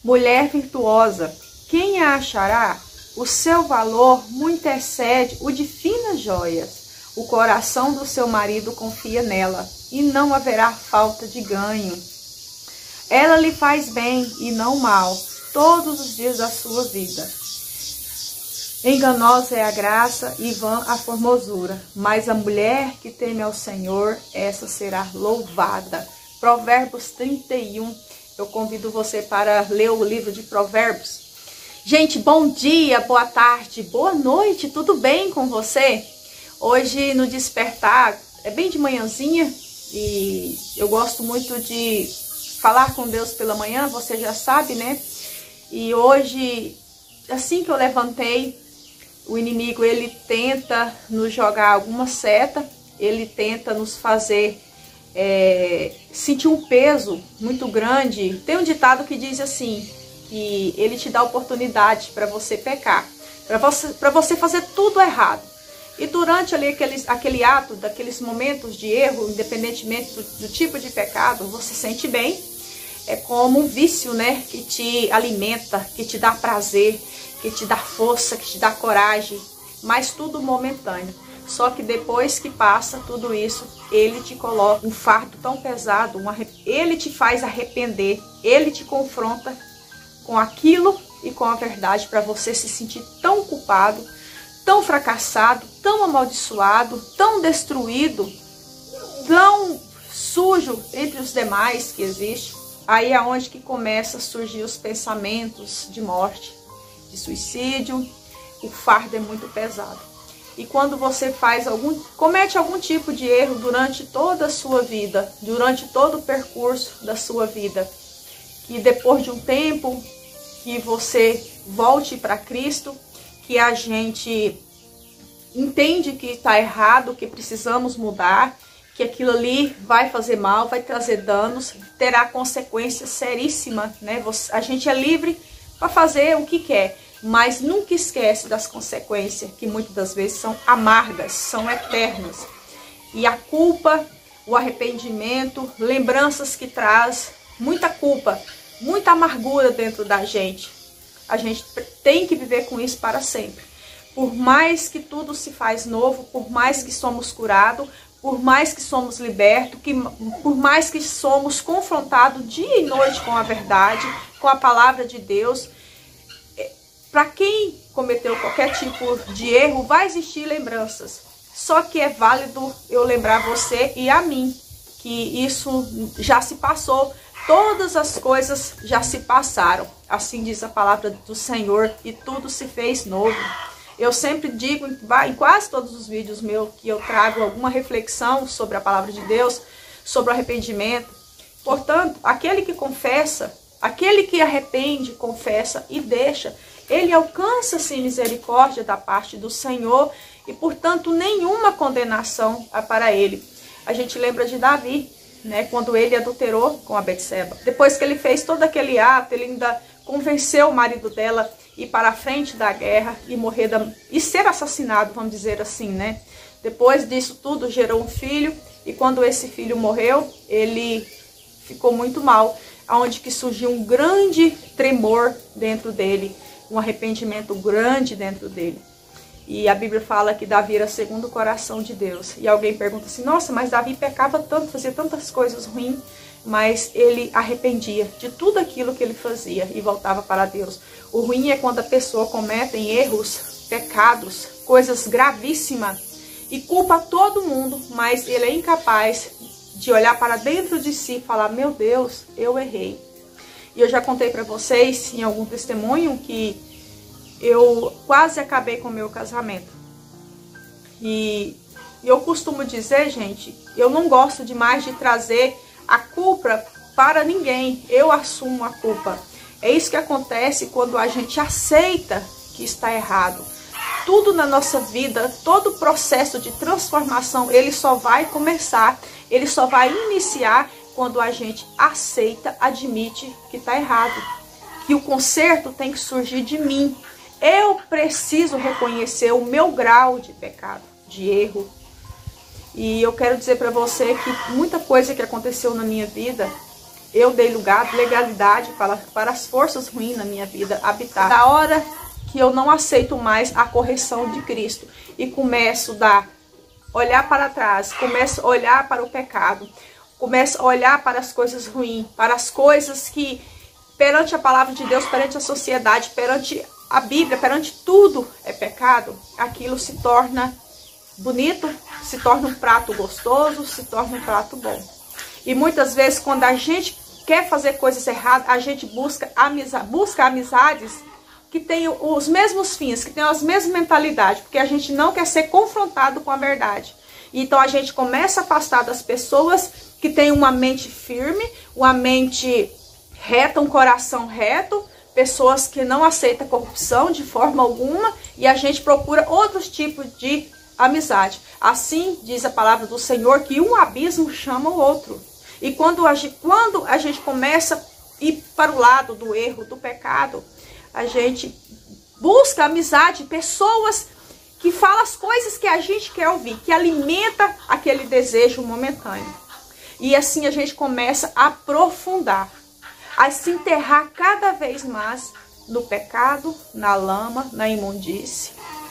mulher virtuosa, quem a achará? O seu valor muito excede o de finas joias. O coração do seu marido confia nela, e não haverá falta de ganho. Ela lhe faz bem e não mal, todos os dias da sua vida. Enganosa é a graça e vã a formosura, mas a mulher que teme ao Senhor, essa será louvada. Provérbios 31. Eu convido você para ler o livro de Provérbios. Gente, bom dia, boa tarde, boa noite, tudo bem com você? Hoje no despertar, é bem de manhãzinha e eu gosto muito de falar com Deus pela manhã, você já sabe, né? E hoje, assim que eu levantei, o inimigo ele tenta nos jogar alguma seta, ele tenta nos fazer sentir um peso muito grande. Tem um ditado que diz assim, que ele te dá oportunidade para você pecar, para você fazer tudo errado. E durante ali aquele ato, daqueles momentos de erro, independentemente do tipo de pecado, você sente bem. É como um vício, né? Que te alimenta, que te dá prazer, que te dá força, que te dá coragem. Mas tudo momentâneo. Só que depois que passa tudo isso, ele te coloca um fardo tão pesado, ele te faz arrepender, ele te confronta com aquilo e com a verdade para você se sentir tão culpado, tão fracassado, tão amaldiçoado, tão destruído, tão sujo entre os demais que existe. Aí é onde que começa a surgir os pensamentos de morte, de suicídio. O fardo é muito pesado. E quando você comete algum tipo de erro durante toda a sua vida, durante todo o percurso da sua vida, que depois de um tempo que você volte para Cristo, que a gente entende que está errado, que precisamos mudar, que aquilo ali vai fazer mal, vai trazer danos, terá consequências seríssimas, né? A gente é livre para fazer o que quer, mas nunca esquece das consequências, que muitas das vezes são amargas, são eternas. E a culpa, o arrependimento, lembranças que traz muita culpa, muita amargura dentro da gente. A gente tem que viver com isso para sempre. Por mais que tudo se faz novo, por mais que somos curados, por mais que somos libertos, por mais que somos confrontados dia e noite com a verdade, com a palavra de Deus, para quem cometeu qualquer tipo de erro, vai existir lembranças. Só que é válido eu lembrar você e a mim que isso já se passou, todas as coisas já se passaram. Assim diz a palavra do Senhor, e tudo se fez novo. Eu sempre digo em quase todos os vídeos meus que eu trago alguma reflexão sobre a palavra de Deus, sobre o arrependimento. Portanto, aquele que confessa, aquele que arrepende, confessa e deixa, ele alcança-se misericórdia da parte do Senhor e, portanto, nenhuma condenação há para ele. A gente lembra de Davi, né, quando ele adulterou com a Betseba. Depois que ele fez todo aquele ato, ele ainda convenceu o marido dela a ir para a frente da guerra e morrer e ser assassinado, vamos dizer assim, né? Depois disso tudo, gerou um filho, e quando esse filho morreu, ele ficou muito mal, aonde que surgiu um grande tremor dentro dele, um arrependimento grande dentro dele. E a Bíblia fala que Davi era segundo o coração de Deus. E alguém pergunta assim, nossa, mas Davi pecava tanto, fazia tantas coisas ruins, mas ele arrependia de tudo aquilo que ele fazia e voltava para Deus. O ruim é quando a pessoa comete erros, pecados, coisas gravíssimas e culpa todo mundo, mas ele é incapaz de olhar para dentro de si e falar, meu Deus, eu errei. E eu já contei para vocês em algum testemunho que eu quase acabei com o meu casamento. E eu costumo dizer, gente, eu não gosto demais de trazer a culpa para ninguém. Eu assumo a culpa. É isso que acontece quando a gente aceita que está errado. Tudo na nossa vida, todo o processo de transformação, ele só vai começar, ele só vai iniciar quando a gente aceita, admite que está errado. Que o conserto tem que surgir de mim. Eu preciso reconhecer o meu grau de pecado, de erro. E eu quero dizer para você que muita coisa que aconteceu na minha vida, eu dei lugar, legalidade para as forças ruins na minha vida habitar. Da hora que eu não aceito mais a correção de Cristo e começo a olhar para trás, começo a olhar para o pecado, começo a olhar para as coisas ruins, para as coisas que perante a palavra de Deus, perante a sociedade, perante a Bíblia, perante tudo é pecado, aquilo se torna bonito, se torna um prato gostoso, se torna um prato bom. E muitas vezes quando a gente quer fazer coisas erradas, a gente busca amizades que tenham os mesmos fins, que tenham as mesmas mentalidades, porque a gente não quer ser confrontado com a verdade. Então a gente começa a afastar das pessoas que têm uma mente firme, uma mente reta, um coração reto, pessoas que não aceitam corrupção de forma alguma, e a gente procura outros tipos de amizade. Assim diz a palavra do Senhor, que um abismo chama o outro. E quando a gente começa a ir para o lado do erro, do pecado, a gente busca amizade, pessoas que falam as coisas que a gente quer ouvir, que alimenta aquele desejo momentâneo. E assim a gente começa a aprofundar, a se enterrar cada vez mais no pecado, na lama, na imundície.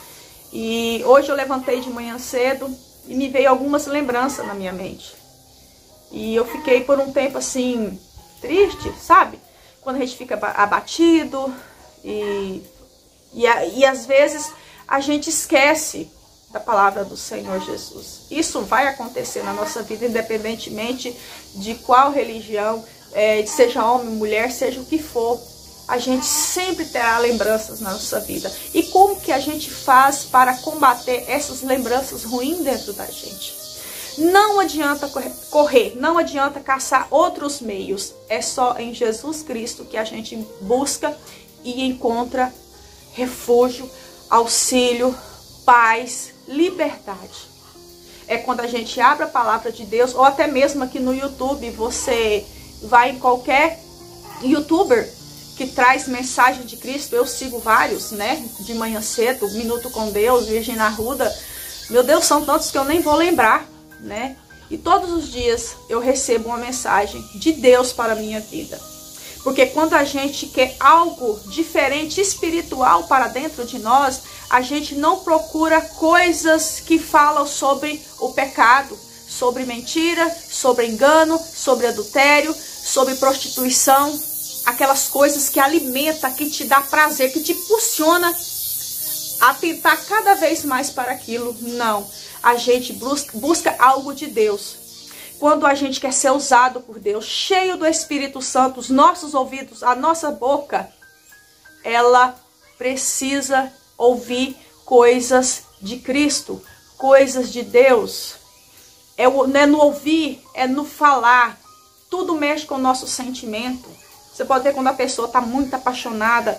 E hoje eu levantei de manhã cedo e me veio algumas lembranças na minha mente. E eu fiquei por um tempo assim, triste, sabe? Quando a gente fica abatido e às vezes a gente esquece da palavra do Senhor Jesus. Isso vai acontecer na nossa vida, independentemente de qual religião, seja homem, mulher, seja o que for. A gente sempre terá lembranças na nossa vida. E como que a gente faz para combater essas lembranças ruins dentro da gente? Não adianta correr, não adianta caçar outros meios. É só em Jesus Cristo que a gente busca e encontra refúgio, auxílio, paz, liberdade. É quando a gente abre a palavra de Deus, ou até mesmo aqui no YouTube, você vai em qualquer youtuber que traz mensagem de Cristo. Eu sigo vários, né? De manhã cedo, Minuto com Deus, Virgínia Arruda. Meu Deus, são tantos que eu nem vou lembrar, né? E todos os dias eu recebo uma mensagem de Deus para a minha vida. Porque quando a gente quer algo diferente, espiritual para dentro de nós, a gente não procura coisas que falam sobre o pecado, sobre mentira, sobre engano, sobre adultério, sobre prostituição, aquelas coisas que alimentam, que te dá prazer, que te impulsiona a tentar cada vez mais para aquilo. Não, a gente busca algo de Deus. Quando a gente quer ser usado por Deus, cheio do Espírito Santo, os nossos ouvidos, a nossa boca, ela precisa ouvir coisas de Cristo, coisas de Deus. Não é no ouvir, é no falar. Tudo mexe com o nosso sentimento. Você pode ver quando a pessoa está muito apaixonada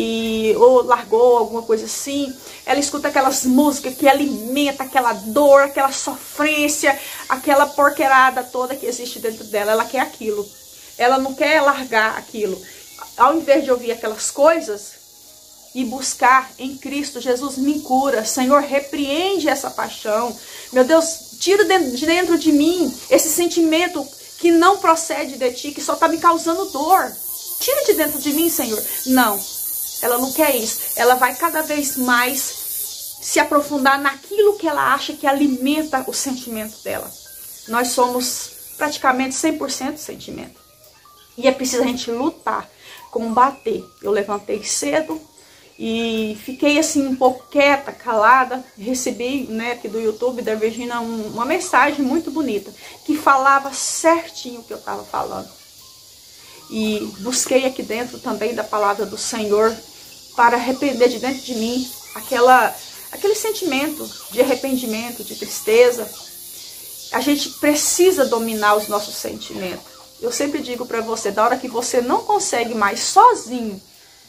ou largou alguma coisa assim, ela escuta aquelas músicas que alimentam aquela dor, aquela sofrência, aquela porqueirada toda que existe dentro dela. Ela quer aquilo. Ela não quer largar aquilo. Ao invés de ouvir aquelas coisas e buscar em Cristo, Jesus, me cura. Senhor, repreende essa paixão. Meu Deus, tira de dentro de mim esse sentimento que não procede de ti, que só está me causando dor. Tira de dentro de mim, Senhor. Não, ela não quer isso. Ela vai cada vez mais se aprofundar naquilo que ela acha que alimenta o sentimento dela. Nós somos praticamente 100% sentimento. E é preciso a gente lutar, combater. Eu levantei cedo e fiquei assim um pouco quieta, calada. Recebi, né, aqui do YouTube da Virgínia uma mensagem muito bonita, que falava certinho o que eu estava falando. E busquei aqui dentro também da palavra do Senhor para arrepender de dentro de mim aquele sentimento de arrependimento, de tristeza. A gente precisa dominar os nossos sentimentos. Eu sempre digo para você, da hora que você não consegue mais sozinho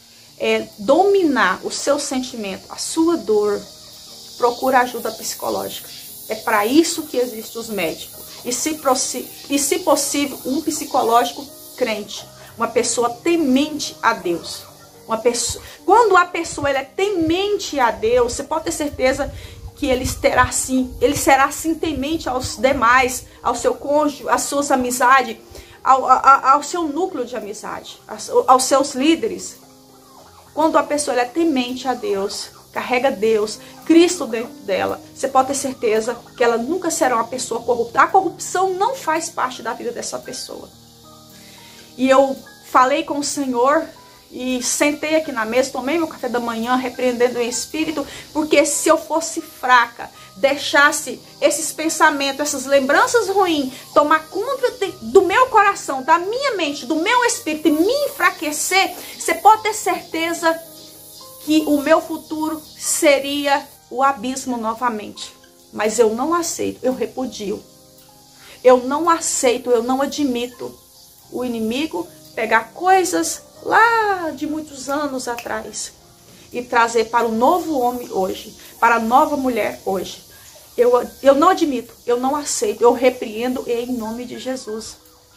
dominar o seu sentimento, a sua dor, procura ajuda psicológica. É para isso que existem os médicos. E se possível, um psicológico crente. Uma pessoa temente a Deus. Quando a pessoa é temente a Deus, você pode ter certeza que ele será assim temente aos demais, ao seu cônjuge, às suas amizades. ao seu núcleo de amizade, aos seus líderes. Quando a pessoa ela é temente a Deus, carrega Deus, Cristo dentro dela, você pode ter certeza que ela nunca será uma pessoa corrupta. A corrupção não faz parte da vida dessa pessoa. E eu falei com o Senhor e sentei aqui na mesa, tomei meu café da manhã, repreendendo o espírito, porque se eu fosse fraca, deixasse esses pensamentos, essas lembranças ruins, tomar conta do meu coração, da minha mente, do meu espírito e me enfraquecer, você pode ter certeza que o meu futuro seria o abismo novamente. Mas eu não aceito, eu repudio. Eu não aceito, eu não admito o inimigo pegar coisas lá de muitos anos atrás e trazer para o novo homem hoje, para a nova mulher hoje. Eu não admito, eu não aceito, eu repreendo em nome de Jesus.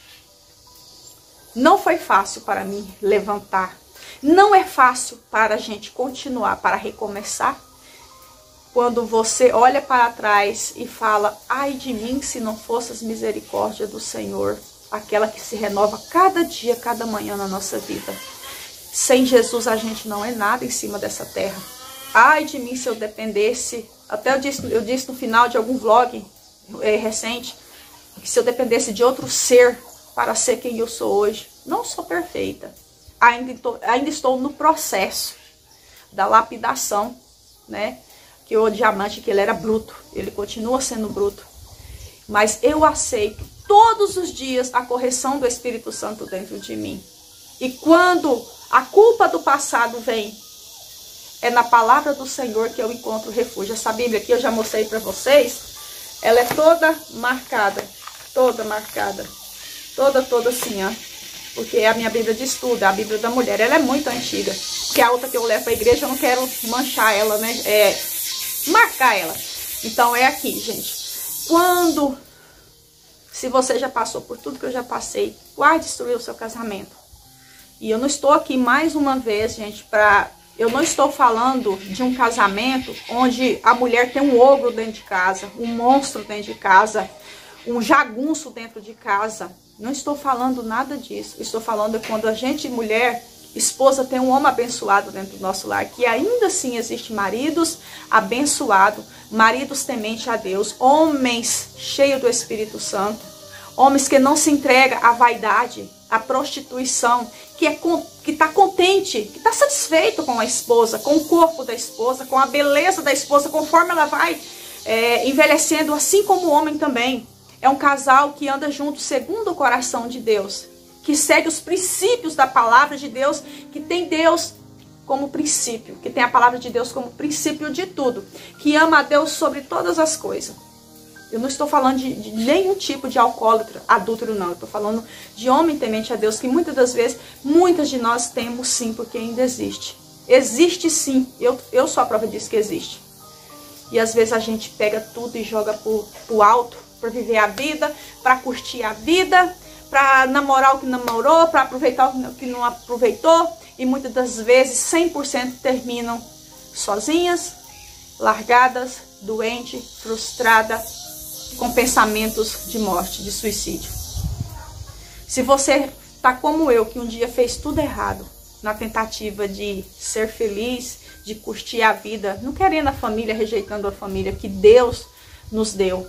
Não foi fácil para mim levantar. Não é fácil para a gente continuar, para recomeçar. Quando você olha para trás e fala, ai de mim se não fosse as misericórdias do Senhor, aquela que se renova cada dia, cada manhã na nossa vida. Sem Jesus a gente não é nada em cima dessa terra. Ai de mim se eu dependesse, até eu disse no final de algum vlog recente, que se eu dependesse de outro ser para ser quem eu sou hoje. Não sou perfeita. Ainda estou no processo da lapidação, né? Que o diamante, que ele era bruto, ele continua sendo bruto. Mas eu aceito todos os dias a correção do Espírito Santo dentro de mim. E quando a culpa do passado vem, é na palavra do Senhor que eu encontro refúgio. Essa Bíblia aqui eu já mostrei para vocês. Ela é toda marcada. Toda marcada. Toda assim, ó. Porque é a minha Bíblia de estudo, a Bíblia da mulher. Ela é muito antiga. Que a outra que eu levo para a igreja, eu não quero manchar ela, né? Marcar ela. Então é aqui, gente. Se você já passou por tudo que eu já passei, vai destruir o seu casamento. E eu não estou aqui mais uma vez, gente, eu não estou falando de um casamento onde a mulher tem um ogro dentro de casa, um monstro dentro de casa, um jagunço dentro de casa. Não estou falando nada disso. Estou falando quando a gente, mulher, esposa, tem um homem abençoado dentro do nosso lar, que ainda assim existe maridos abençoados, maridos tementes a Deus, homens cheios do Espírito Santo, homens que não se entregam à vaidade, à prostituição, que está contente, que está satisfeito com a esposa, com o corpo da esposa, com a beleza da esposa, conforme ela vai envelhecendo, assim como o homem também. É um casal que anda junto segundo o coração de Deus, que segue os princípios da palavra de Deus, que tem Deus como princípio, que tem a palavra de Deus como princípio de tudo, que ama a Deus sobre todas as coisas. Eu não estou falando de nenhum tipo de alcoólatra, adúltero não. Eu estou falando de homem temente a Deus, que muitas das vezes, muitas de nós temos sim, porque ainda existe. Existe sim, eu sou a prova disso que existe. E às vezes a gente pega tudo e joga pro alto, para viver a vida, para curtir a vida, para namorar o que namorou, para aproveitar o que não aproveitou. E muitas das vezes 100% terminam sozinhas, largadas, doentes, frustradas, com pensamentos de morte, de suicídio. Se você está como eu, que um dia fez tudo errado, na tentativa de ser feliz, de curtir a vida, não querendo a família, rejeitando a família que Deus nos deu,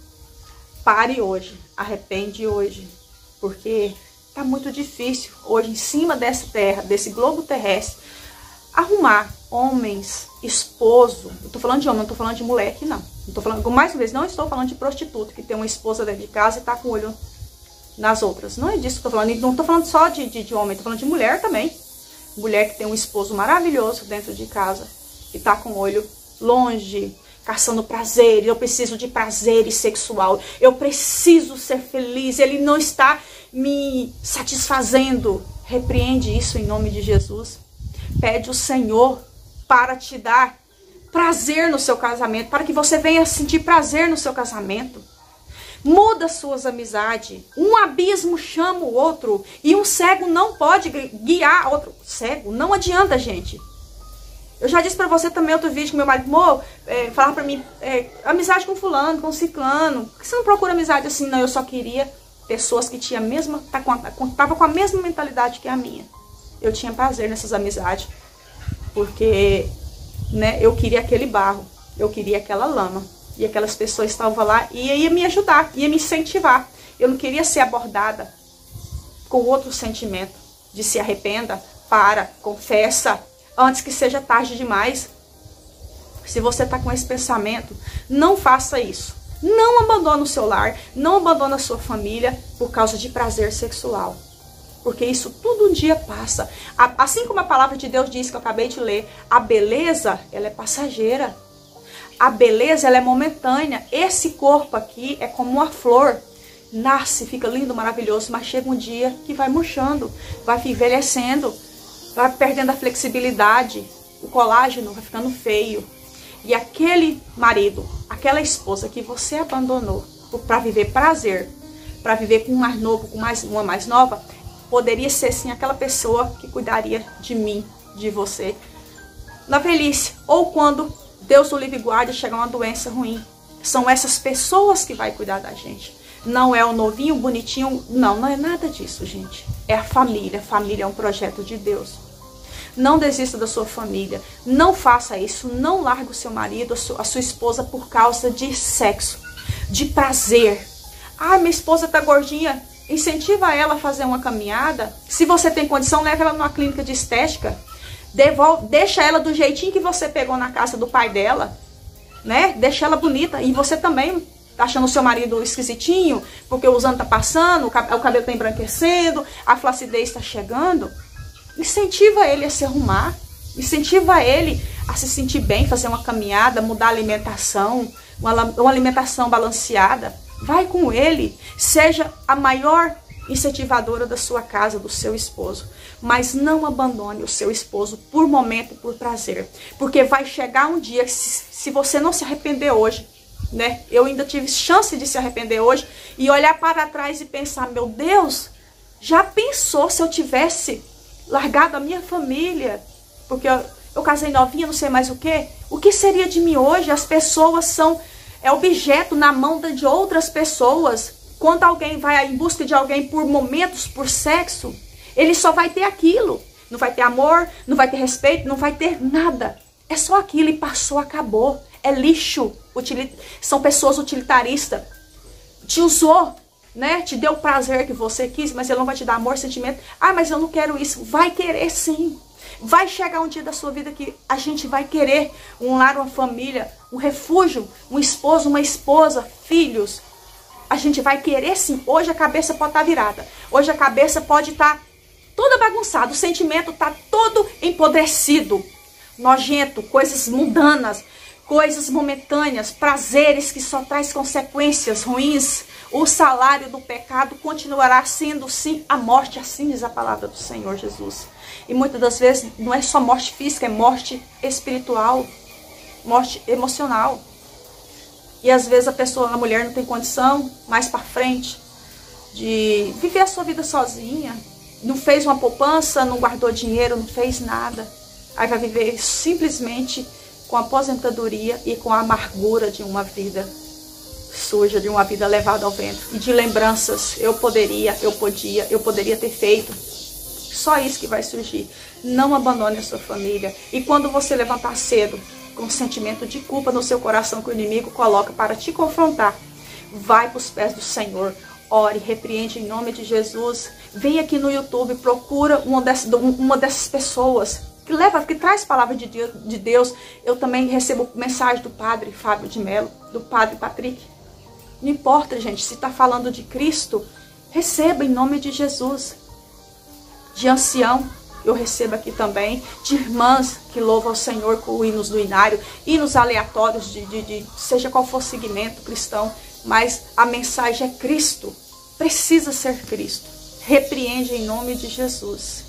pare hoje, arrepende hoje, porque está muito difícil hoje em cima dessa terra, desse globo terrestre, arrumar homens, esposo. Eu tô falando de homem, não tô falando de mulher aqui não. Não tô falando, mais uma vez, não estou falando de prostituta que tem uma esposa dentro de casa e tá com o olho nas outras. Não é disso que eu tô falando. E não tô falando só de homem, tô falando de mulher também. Mulher que tem um esposo maravilhoso dentro de casa e tá com o olho longe, caçando prazer. Eu preciso de prazer sexual. Eu preciso ser feliz. Ele não está me satisfazendo. Repreende isso em nome de Jesus. Pede o Senhor para te dar prazer no seu casamento, para que você venha sentir prazer no seu casamento. Muda suas amizades. Um abismo chama o outro e um cego não pode guiar outro cego. Não adianta, gente. Eu já disse para você também outro vídeo que meu marido falava para mim, amizade com fulano, com ciclano. Por que você não procura amizade assim? Não, eu só queria pessoas que tinham tava com a mesma mentalidade que a minha. Eu tinha prazer nessas amizades, porque, né, eu queria aquele barro, eu queria aquela lama, e aquelas pessoas estavam lá e ia me ajudar, ia me incentivar. Eu não queria ser abordada com outro sentimento, de se arrependa, confessa, antes que seja tarde demais. Se você está com esse pensamento, não faça isso. Não abandone o seu lar, não abandone a sua família por causa de prazer sexual. Porque isso tudo um dia passa. Assim como a palavra de Deus diz, que eu acabei de ler, a beleza, ela é passageira. A beleza, ela é momentânea. Esse corpo aqui é como uma flor. Nasce, fica lindo, maravilhoso, mas chega um dia que vai murchando, vai envelhecendo, vai perdendo a flexibilidade, o colágeno vai ficando feio. E aquele marido, aquela esposa que você abandonou para viver prazer, para viver com um mais novo, com uma mais nova, poderia ser sim aquela pessoa que cuidaria de mim, de você, na velhice, ou quando Deus o livre e guarde chegar uma doença ruim. São essas pessoas que vai cuidar da gente. Não é o novinho, bonitinho, não é nada disso, gente. É a família é um projeto de Deus. Não desista da sua família, não faça isso, não largue o seu marido, a sua esposa por causa de sexo, de prazer. Ah, minha esposa tá gordinha, incentiva ela a fazer uma caminhada. Se você tem condição, leva ela numa clínica de estética, deixa ela do jeitinho que você pegou na casa do pai dela, né? Deixa ela bonita, e você também tá achando o seu marido esquisitinho, porque os anos tá passando, o cabelo tá embranquecendo, a flacidez tá chegando. Incentiva ele a se arrumar, incentiva ele a se sentir bem, fazer uma caminhada, mudar a alimentação, uma alimentação balanceada. Vai com ele, seja a maior incentivadora da sua casa, do seu esposo. Mas não abandone o seu esposo por momento, por prazer. Porque vai chegar um dia que se você não se arrepender hoje, né? Eu ainda tive chance de se arrepender hoje e olhar para trás e pensar, meu Deus, já pensou se eu tivesse largado a minha família? Porque eu casei novinha, não sei mais o quê. O que seria de mim hoje? As pessoas são objeto na mão de outras pessoas. Quando alguém vai em busca de alguém por momentos, por sexo, ele só vai ter aquilo. Não vai ter amor, não vai ter respeito, não vai ter nada. É só aquilo e passou, acabou. É lixo. São pessoas utilitaristas. Te usou, né? Te deu o prazer que você quis, mas ele não vai te dar amor, sentimento. Ah, mas eu não quero isso. Vai querer sim. Vai chegar um dia da sua vida que a gente vai querer um lar, uma família, um refúgio, um esposo, uma esposa, filhos. A gente vai querer sim. Hoje a cabeça pode estar virada. Hoje a cabeça pode estar toda bagunçada. O sentimento está todo empodrecido, nojento, coisas mundanas, coisas momentâneas, prazeres que só traz consequências ruins. O salário do pecado continuará sendo sim a morte, assim diz a palavra do Senhor Jesus. E muitas das vezes não é só morte física, é morte espiritual, morte emocional. E às vezes a mulher não tem condição mais para frente de viver a sua vida sozinha. Não fez uma poupança, não guardou dinheiro, não fez nada. Aí vai viver simplesmente com a aposentadoria e com a amargura de uma vida suja, de uma vida levada ao vento. E de lembranças, eu poderia ter feito. Só isso que vai surgir. Não abandone a sua família. E quando você levantar cedo, com um sentimento de culpa no seu coração que o inimigo coloca para te confrontar, vai para os pés do Senhor. Ore, repreende em nome de Jesus. Vem aqui no YouTube, procura uma dessas pessoas que traz palavra de Deus. Eu também recebo mensagem do padre Fábio de Mello, do padre Patrick. Não importa, gente, se está falando de Cristo, receba em nome de Jesus. De ancião, eu recebo aqui também. De irmãs que louvam ao Senhor com hinos do inário, hinos aleatórios, seja qual for o segmento cristão. Mas a mensagem é Cristo. Precisa ser Cristo. Repreende em nome de Jesus.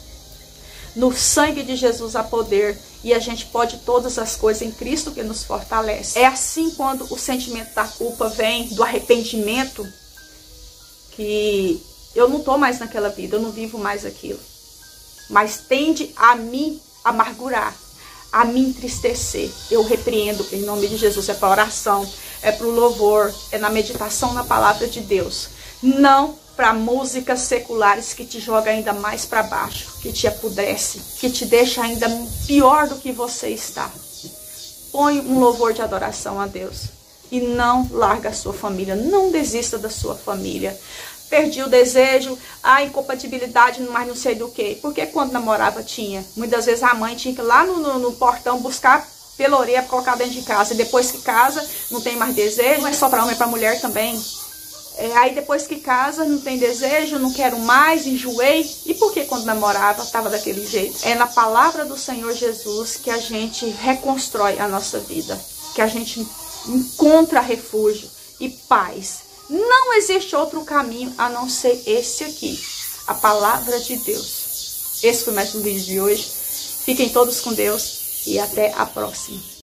No sangue de Jesus há poder. E a gente pode todas as coisas em Cristo que nos fortalece. É assim quando o sentimento da culpa vem, do arrependimento, que eu não estou mais naquela vida, eu não vivo mais aquilo. Mas tende a me amargurar, a me entristecer. Eu repreendo em nome de Jesus. É para oração, é para o louvor, é na meditação na palavra de Deus. Não para músicas seculares que te jogam ainda mais para baixo, que te apodrece, que te deixa ainda pior do que você está. Põe um louvor de adoração a Deus e não larga a sua família, não desista da sua família. Perdi o desejo, a incompatibilidade, mas não sei do que. Porque quando namorava tinha. Muitas vezes a mãe tinha que ir lá no portão buscar pela orelha para colocar dentro de casa. E depois que casa, não tem mais desejo, não é só para homem, é para mulher também. Aí depois que casa, não tem desejo, não quero mais, enjoei. E por que quando namorava estava daquele jeito? É na palavra do Senhor Jesus que a gente reconstrói a nossa vida. Que a gente encontra refúgio e paz. Não existe outro caminho a não ser esse aqui, a palavra de Deus. Esse foi mais um vídeo de hoje. Fiquem todos com Deus e até a próxima.